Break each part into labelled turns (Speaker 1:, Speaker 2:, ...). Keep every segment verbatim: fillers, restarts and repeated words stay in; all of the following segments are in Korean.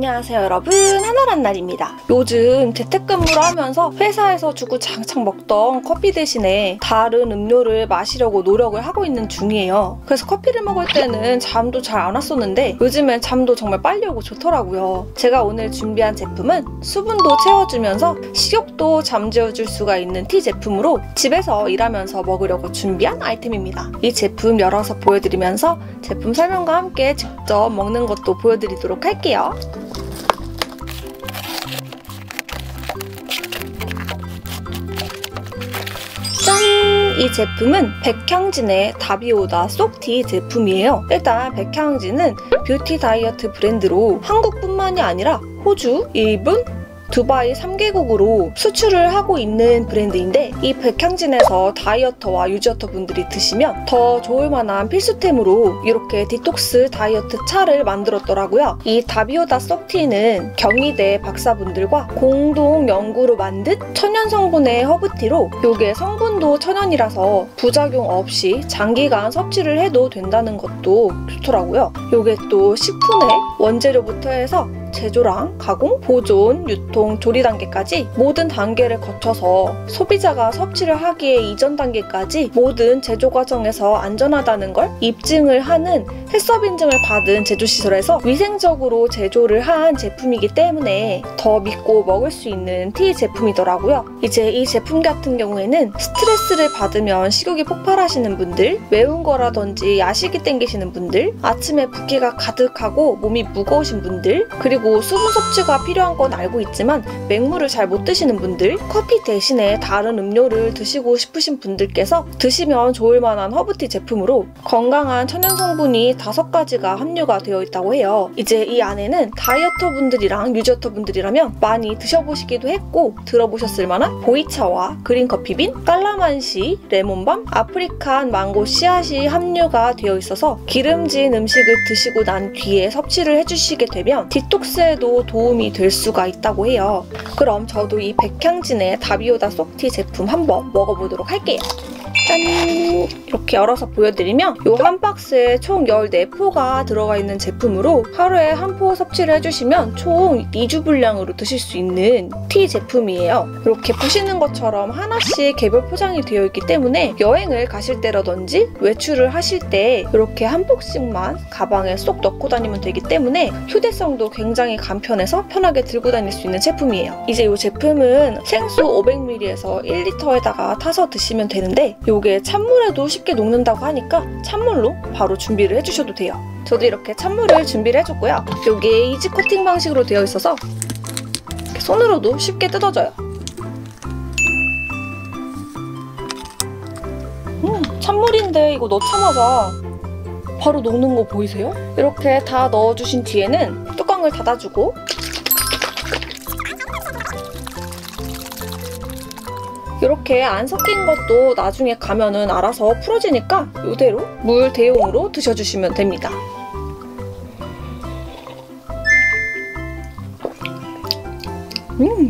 Speaker 1: 안녕하세요 여러분, 하나란 날입니다. 요즘 재택근무를 하면서 회사에서 주구장창 먹던 커피 대신에 다른 음료를 마시려고 노력을 하고 있는 중이에요. 그래서 커피를 먹을 때는 잠도 잘 안 왔었는데 요즘엔 잠도 정말 빨리 오고 좋더라고요. 제가 오늘 준비한 제품은 수분도 채워주면서 식욕도 잠재워줄 수가 있는 티 제품으로 집에서 일하면서 먹으려고 준비한 아이템입니다. 이 제품 열어서 보여드리면서 제품 설명과 함께 직접 먹는 것도 보여드리도록 할게요. 짠! 이 제품은 백향진의 다비오다 쏙티 제품이에요. 일단 백향진은 뷰티 다이어트 브랜드로 한국뿐만이 아니라 호주, 일본, 두바이 삼 개국으로 수출을 하고 있는 브랜드인데, 이 백향진에서 다이어터와 유지어터 분들이 드시면 더 좋을 만한 필수템으로 이렇게 디톡스 다이어트 차를 만들었더라고요. 이 다비오다 쏙티는 경희대 박사분들과 공동 연구로 만든 천연 성분의 허브티로, 요게 성분도 천연이라서 부작용 없이 장기간 섭취를 해도 된다는 것도 좋더라고요. 요게 또 식품의 원재료부터 해서 제조랑 가공, 보존, 유통, 조리 단계까지 모든 단계를 거쳐서 소비자가 섭취를 하기에 이전 단계까지 모든 제조 과정에서 안전하다는 걸 입증을 하는 해썹 인증을 받은 제조시설에서 위생적으로 제조를 한 제품이기 때문에 더 믿고 먹을 수 있는 티 제품이더라고요. 이제 이 제품 같은 경우에는 스트레스를 받으면 식욕이 폭발하시는 분들, 매운 거라든지 야식이 땡기시는 분들, 아침에 붓기가 가득하고 몸이 무거우신 분들, 그리고 수분 섭취가 필요한 건 알고 있지만 맹물을 잘 못 드시는 분들, 커피 대신에 다른 음료를 드시고 싶으신 분들께서 드시면 좋을 만한 허브티 제품으로 건강한 천연 성분이 다섯 가지가 함유가 되어 있다고 해요. 이제 이 안에는 다이어터 분들이랑 유지어터 분들이라면 많이 드셔보시기도 했고 들어보셨을 만한 보이차와 그린커피빈, 깔라만시, 레몬밤, 아프리칸 망고 씨앗이 함유가 되어 있어서 기름진 음식을 드시고 난 뒤에 섭취를 해주시게 되면 디톡스에도 도움이 될 수가 있다고 해요. 그럼 저도 이 백향진의 다비오다 쏙티 제품 한번 먹어보도록 할게요. 짠! 이렇게 열어서 보여드리면 이 한 박스에 총 열네 포가 들어가 있는 제품으로 하루에 한 포 섭취를 해주시면 총 이 주 분량으로 드실 수 있는 티 제품이에요. 이렇게 보시는 것처럼 하나씩 개별 포장이 되어 있기 때문에 여행을 가실 때라든지 외출을 하실 때 이렇게 한 폭씩만 가방에 쏙 넣고 다니면 되기 때문에 휴대성도 굉장히 간편해서 편하게 들고 다닐 수 있는 제품이에요. 이제 이 제품은 생수 오백 밀리리터에서 일 리터에다가 타서 드시면 되는데 이게 찬물에도 쉽게 녹는다고 하니까 찬물로 바로 준비를 해주셔도 돼요. 저도 이렇게 찬물을 준비를 해줬고요. 이게 이지 커팅 방식으로 되어 있어서 이렇게 손으로도 쉽게 뜯어져요. 음, 찬물인데 이거 넣자마자 바로 녹는 거 보이세요? 이렇게 다 넣어주신 뒤에는 뚜껑을 닫아주고 이렇게 안 섞인 것도 나중에 가면은 알아서 풀어지니까 이대로 물 대용으로 드셔주시면 됩니다. 음,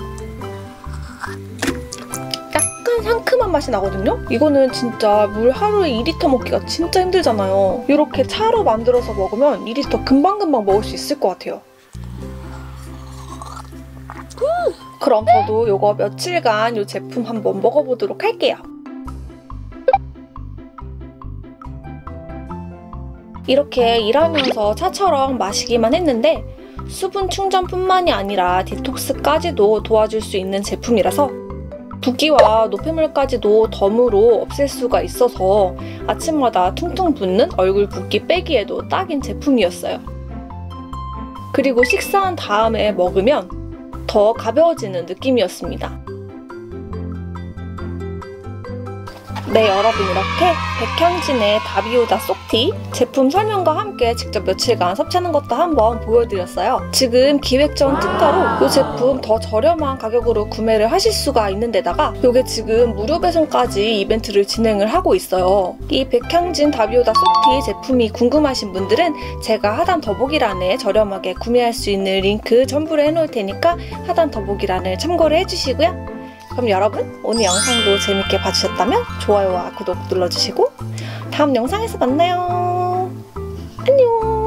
Speaker 1: 약간 상큼한 맛이 나거든요? 이거는 진짜 물 하루에 이 리터 먹기가 진짜 힘들잖아요. 이렇게 차로 만들어서 먹으면 이 리터 금방금방 먹을 수 있을 것 같아요. 그럼 저도 이거 며칠간 이 제품 한번 먹어보도록 할게요. 이렇게 일하면서 차처럼 마시기만 했는데 수분 충전뿐만이 아니라 디톡스까지도 도와줄 수 있는 제품이라서 붓기와 노폐물까지도 덤으로 없앨 수가 있어서 아침마다 퉁퉁 붓는 얼굴 붓기 빼기에도 딱인 제품이었어요. 그리고 식사한 다음에 먹으면 더 가벼워지는 느낌이었습니다. 네, 여러분 이렇게 백향진의 다비오다 쏙티 제품 설명과 함께 직접 며칠간 섭취하는 것도 한번 보여드렸어요. 지금 기획전 특가로 이 제품 더 저렴한 가격으로 구매를 하실 수가 있는 데다가 이게 지금 무료 배송까지 이벤트를 진행을 하고 있어요. 이 백향진 다비오다 쏙티 제품이 궁금하신 분들은 제가 하단 더보기란에 저렴하게 구매할 수 있는 링크 첨부를 해놓을 테니까 하단 더보기란을 참고를 해주시고요. 그럼 여러분 오늘 영상도 재밌게 봐주셨다면 좋아요와 구독 눌러주시고 다음 영상에서 만나요. 안녕.